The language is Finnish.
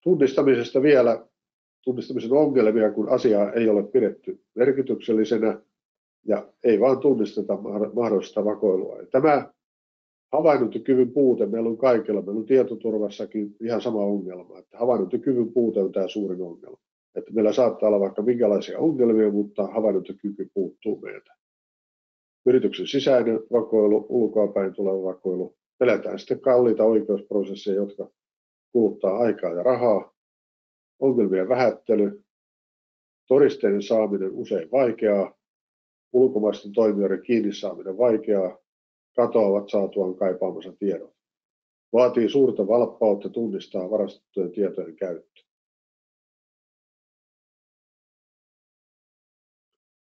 Tunnistamisesta vielä, tunnistamisen ongelmia, kun asiaa ei ole pidetty merkityksellisenä ja ei vaan tunnisteta mahdollista vakoilua. Ja tämä havainnointikyvyn puute meillä on kaikilla, meillä on tietoturvassakin ihan sama ongelma, että havainnointikyvyn puute on tämä suurin ongelma. Että meillä saattaa olla vaikka minkälaisia ongelmia, mutta havainnointikyky puuttuu meiltä. Yrityksen sisäinen vakoilu, ulkoapäin tuleva vakoilu, pelätään sitten kalliita oikeusprosesseja, jotka kuluttaa aikaa ja rahaa, ongelmien vähättely, todisteiden saaminen usein vaikeaa, ulkomaisten toimijoiden kiinni saaminen vaikeaa, katoavat saatuaan kaipaamansa tiedot. Vaatii suurta valppautta tunnistaa varastettujen tietojen käyttö.